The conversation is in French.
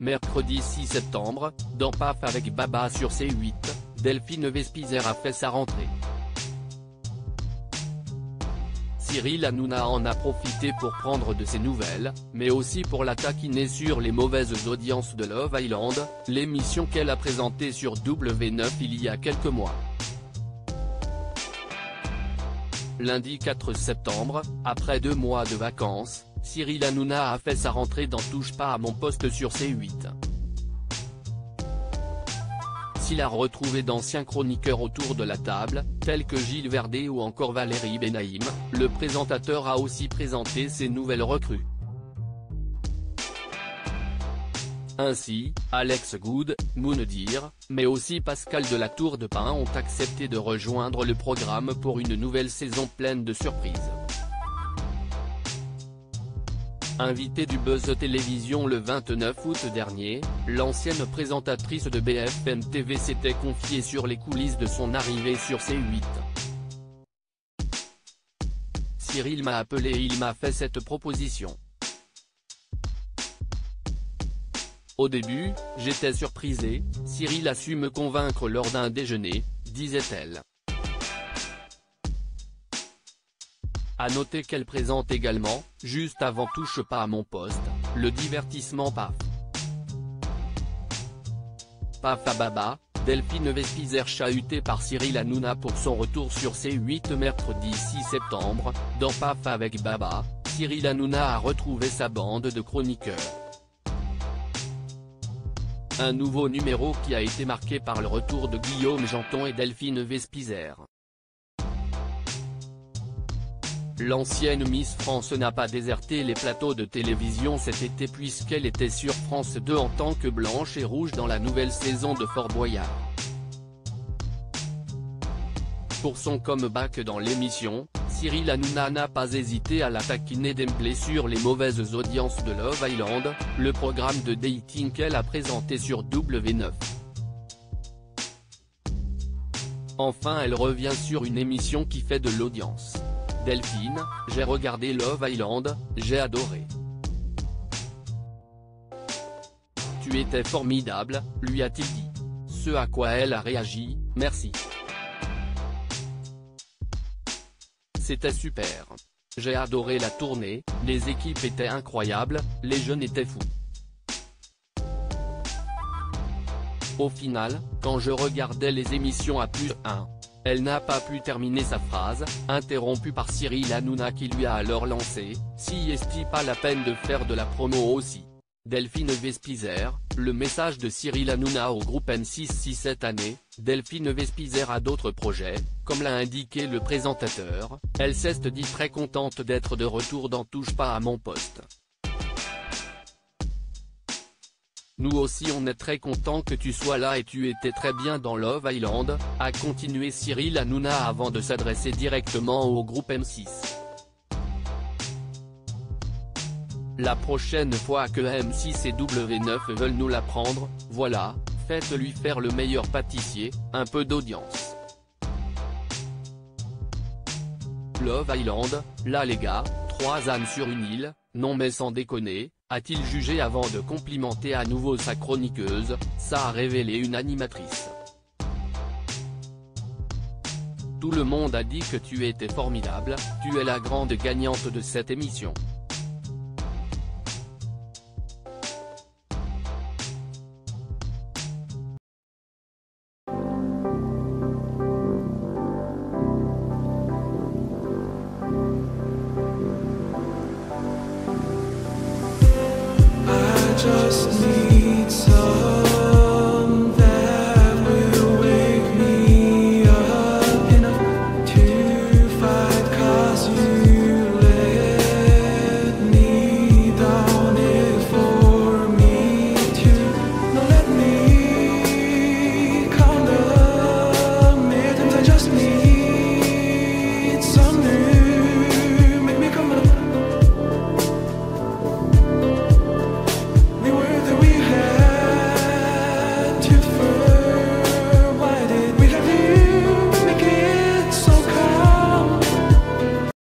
mercredi 6 septembre, dans PAF avec Baba sur C8, Delphine Vespizer a fait sa rentrée. Cyril Hanouna en a profité pour prendre de ses nouvelles, mais aussi pour la taquiner sur les mauvaises audiences de Love Island, l'émission qu'elle a présentée sur W9 il y a quelques mois. Lundi 4 septembre, après 2 mois de vacances, Cyril Hanouna a fait sa rentrée dans Touche pas à mon poste sur C8. S'il a retrouvé d'anciens chroniqueurs autour de la table, tels que Gilles Verdez ou encore Valérie Benaïm, le présentateur a aussi présenté ses nouvelles recrues. Ainsi, Alex Good, Moundir, mais aussi Pascal de la Tour de Pin ont accepté de rejoindre le programme pour une nouvelle saison pleine de surprises. Invitée du Buzz Télévision le 29 août dernier, l'ancienne présentatrice de BFM TV s'était confiée sur les coulisses de son arrivée sur C8. Cyril m'a appelé et il m'a fait cette proposition. Au début, j'étais surprisée, Cyril a su me convaincre lors d'un déjeuner, disait-elle. À noter qu'elle présente également, juste avant Touche pas à mon poste, le divertissement PAF. PAF à Baba, Delphine Vespizer chahutée par Cyril Hanouna pour son retour sur C8 mercredi 6 septembre, dans PAF avec Baba, Cyril Hanouna a retrouvé sa bande de chroniqueurs. Un nouveau numéro qui a été marqué par le retour de Guillaume Janton et Delphine Vespizer. L'ancienne Miss France n'a pas déserté les plateaux de télévision cet été puisqu'elle était sur France 2 en tant que Blanche et Rouge dans la nouvelle saison de Fort Boyard. Pour son comeback dans l'émission, Cyril Hanouna n'a pas hésité à la taquiner d'emblée sur les mauvaises audiences de Love Island, le programme de dating qu'elle a présenté sur W9. Enfin elle revient sur une émission qui fait de l'audience. Delphine, j'ai regardé Love Island, j'ai adoré. Tu étais formidable, lui a-t-il dit. Ce à quoi elle a réagi, merci. C'était super. J'ai adoré la tournée, les équipes étaient incroyables, les jeunes étaient fous. Au final, quand je regardais les émissions à +1, elle n'a pas pu terminer sa phrase, interrompue par Cyril Hanouna qui lui a alors lancé « Si est-il pas la peine de faire de la promo aussi ?» Delphine Vespizer, le message de Cyril Hanouna au groupe M6 si cette année, Delphine Vespizer a d'autres projets, comme l'a indiqué le présentateur, elle s'est dit très contente d'être de retour dans Touche pas à mon poste. Nous aussi on est très content que tu sois là et tu étais très bien dans Love Island, a continué Cyril Hanouna avant de s'adresser directement au groupe M6. La prochaine fois que M6 et W9 veulent nous la prendre, voilà, faites-lui faire le meilleur pâtissier, un peu d'audience. Love Island, là les gars, 3 ânes sur une île, non mais sans déconner, a-t-il jugé avant de complimenter à nouveau sa chroniqueuse, ça a révélé une animatrice. Tout le monde a dit que tu étais formidable, tu es la grande gagnante de cette émission.